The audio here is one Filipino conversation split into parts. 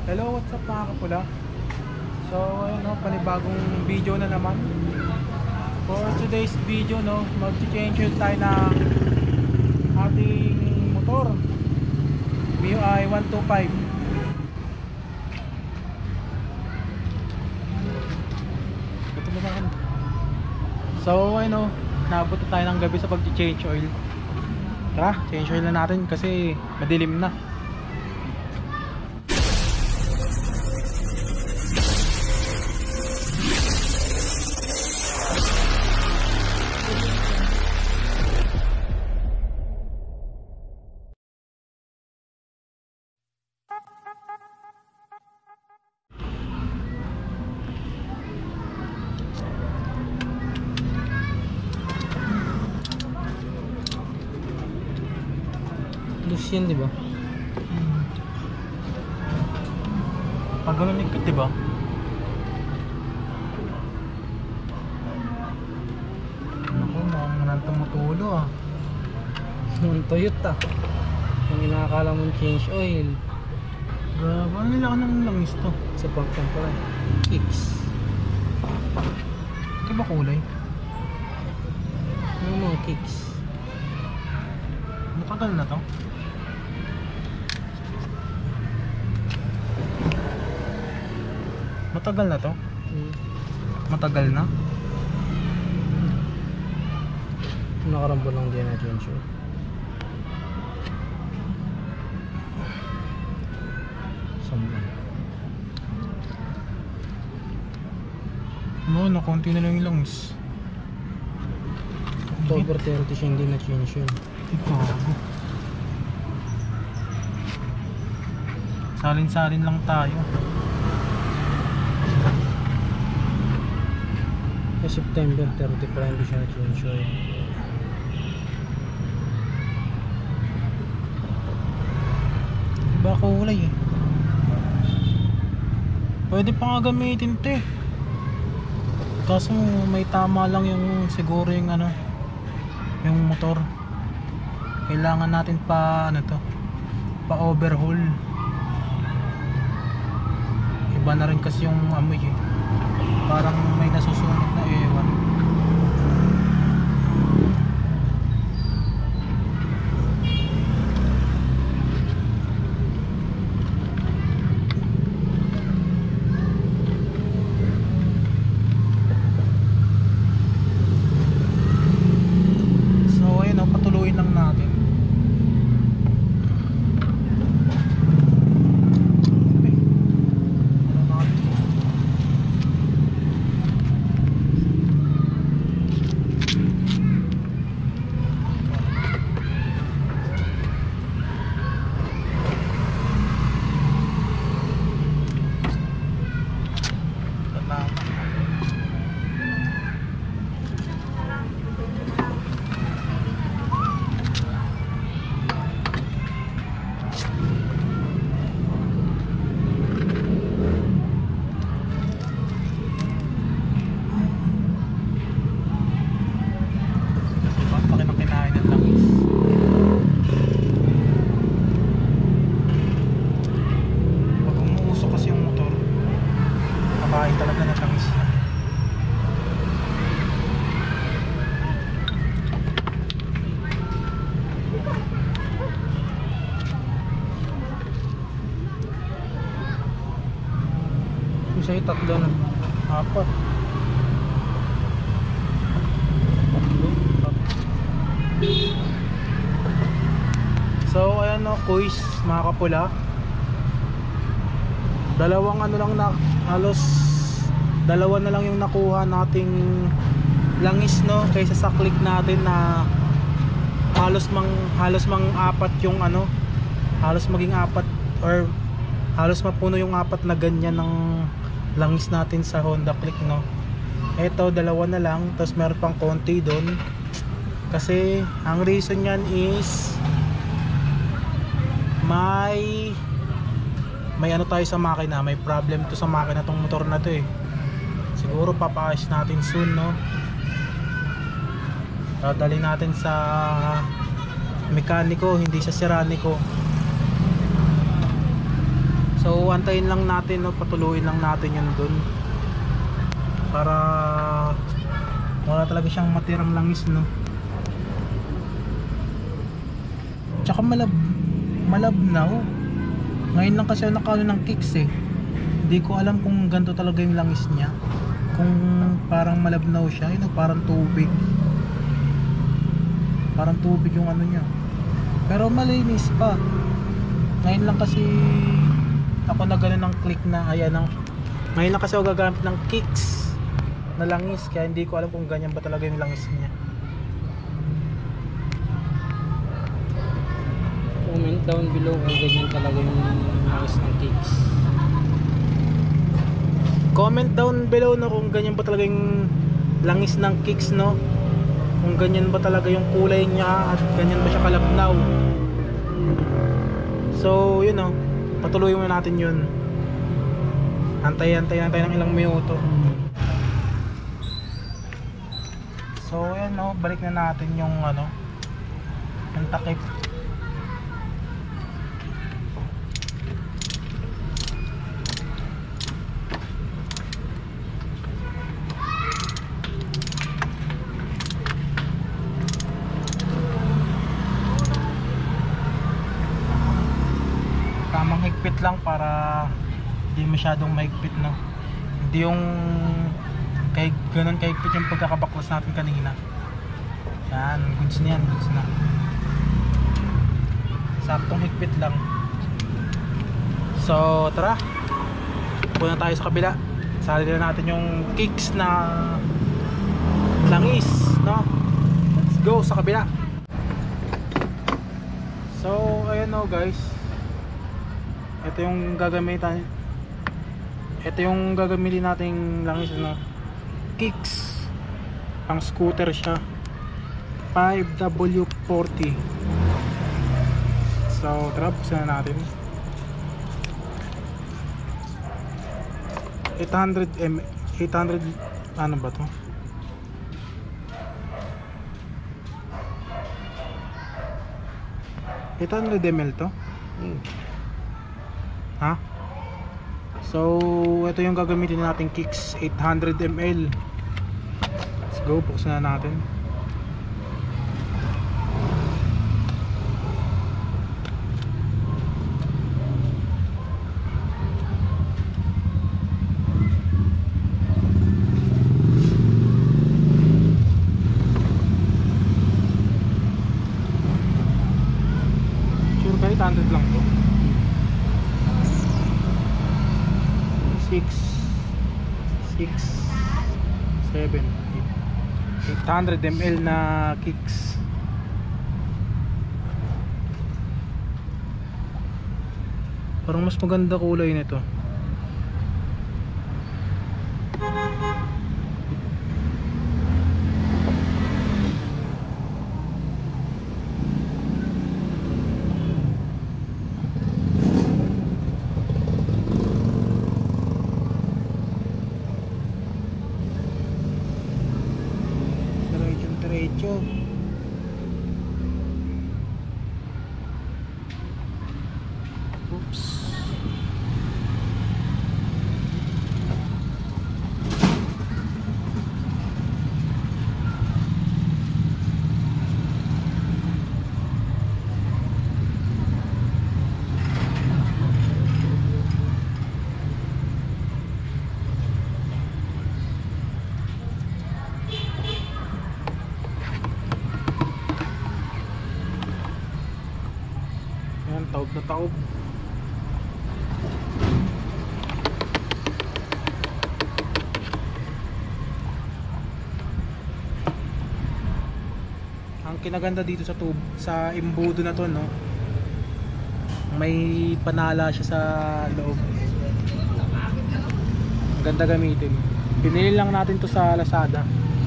Hello, what's up mga kapula? So, ayun no, panibagong video na naman. For today's video, no, mag-change oil tayo ng ating motor MIUI 125. Ito ba naman? So, ayun no, naabot na tayo ng gabi sa pag-change oil. Tara, change oil na natin kasi madilim na. Loose yan, di ba? Pag ganun ikot, diba? Naku, mukhang nang tumutulo ah. Yung Toyota. Yung inakala mong change oil. Grabe, ano nila ka ng langis to? Sa pangkang pala. Kicks. Ito ba kulay? Ano mga kicks? Matagal na to? Matagal na to? Matagal na? Nakarambo lang din na change oil. Sambuan. No, nakunti na lang yung langis. October 30 siya hindi na change oil. Ito. Salin-salin lang tayo. September 30 pala hindi siya na change oil. Iba kulay eh. Pwede pa nga gamitin to eh. Kaso may tama lang yung siguro yung ano, yung motor. Kailangan natin pa ano to, pa overhaul. Iba na rin kasi yung amoy eh. Parang may nasusunog na ewan. So ayun, patuloyin lang natin. Talaga na langis yan. Yung sa'yo tatlo na. Apat. So ayan no, kuis mga kapula. Dalawang ano lang na, halos dalawa na lang yung nakuha nating langis no, kaysa sa click natin na halos mang apat yung ano, halos maging apat or halos mapuno yung apat na ganyan ng langis natin sa Honda Click no. Eto dalawa na lang, tapos meron pang konti doon kasi ang reason yan is may ano tayo sa makina, may problem to sa makina tong motor na to eh. Siguro papaayos natin soon no. Dadali natin sa mekaniko, hindi sa seraniko. So antayin lang natin, no? Patuloyin lang natin yun dun para wala talaga siyang matirang langis, no? Tsaka malabnaw. Ngayon lang kasi ako nakano ng kicks eh. Hindi ko alam kung ganito talaga yung langis niya. Kung parang malabnaw siya, yun, parang tubig. Parang tubig yung ano niya. Pero malinis pa. Ngayon lang kasi ako na gano'n ng click na ayan ang. Ngayon lang kasi ako gagamit ng kicks na langis, kaya hindi ko alam kung ganyan ba talaga yung langis niya. Comment down below kung ganyan talaga yung langis ng cakes. Comment down below na kung ganyan ba talaga yung langis ng kicks, no? Kung ganyan ba talaga yung kulay niya at ganyan ba siya kalabnaw. So yun, no, patuloy muna natin yun. Antayin ng ilang minuto. So yun, no, balik na natin yung ano, yung takip. Tamang higpit lang para hindi masyadong mahigpit, no? Hindi yung ganun kahigpit yung pagkakabaklas natin kanina. Yan, goods na yan, goods na. Saktong higpit lang. So tara, punta tayo sa kabila. Sali na natin yung kicks na langis, no? Let's go sa kabila. So ayan, no, guys, ito yung gagamitin nating langis, no? Kicks, pang scooter siya, 5W40. So tara, buksan na natin. 800 ano ba to? $800 to? Ha? So ito yung gagamitin natin kicks, 800 ml. Let's go, buksan na natin. Sure ka 800 lang to? 6 7 800 ml na kicks. Parang mas maganda kulay nito. Diretso. Oops. Ayan, taob na taob. Ang kinaganda dito sa sa imbudo na to, no, may panala siya sa loob. Ang ganda gamitin. Pinili lang natin to sa Lazada.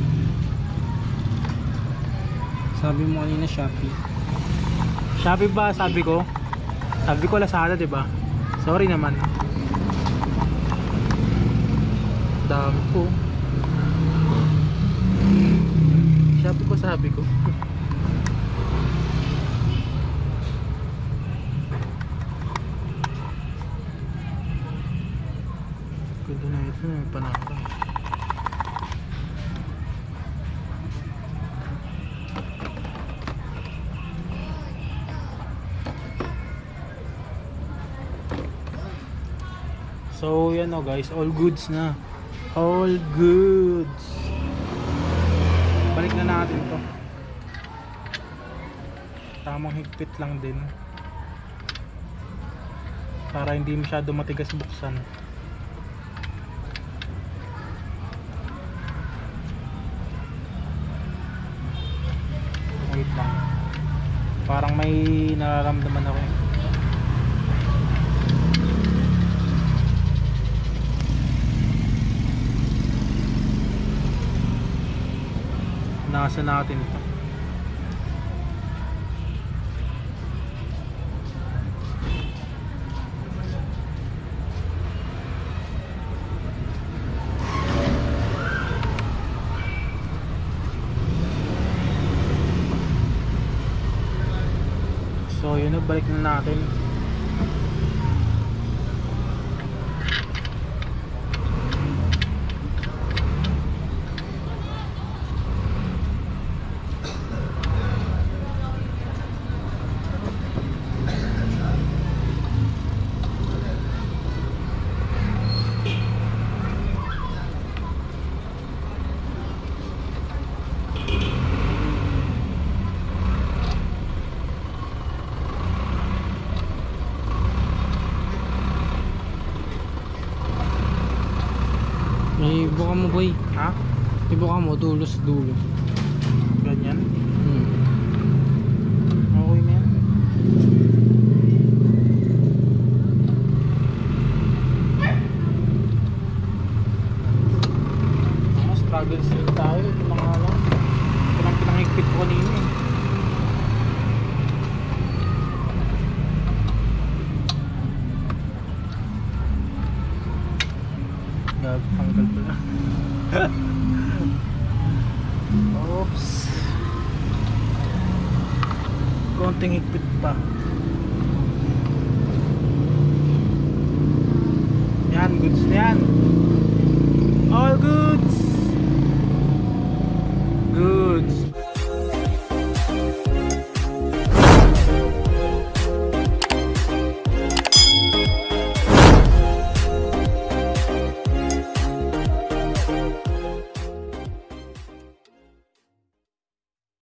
Sabi mo kanina Shopee. Shopee ba sabi ko? Sabi ko Lazada, 'di ba? Sorry naman. Dami ko. Shopee ko sabi ko. Ganda na ito, may panara. So yan o guys, all goods na. All goods. Balik na natin to. Tamang higpit lang din. Para hindi masyado matigas buksan. Wait lang. Parang may nararamdaman ako eh. Nasa natin ito. So yun, balik na natin. May buka mo boy. Ha? Ibuka mo dulo sa dulo. Ganyan? Hmm. Okay na yan. Struggle still tayo. Ito mga lang. Ito lang pinangigpit ko kanina eh. Gag, tanggal pala. Oops. Konting higpit pa. Yan, goods na yan. All goods. Goods.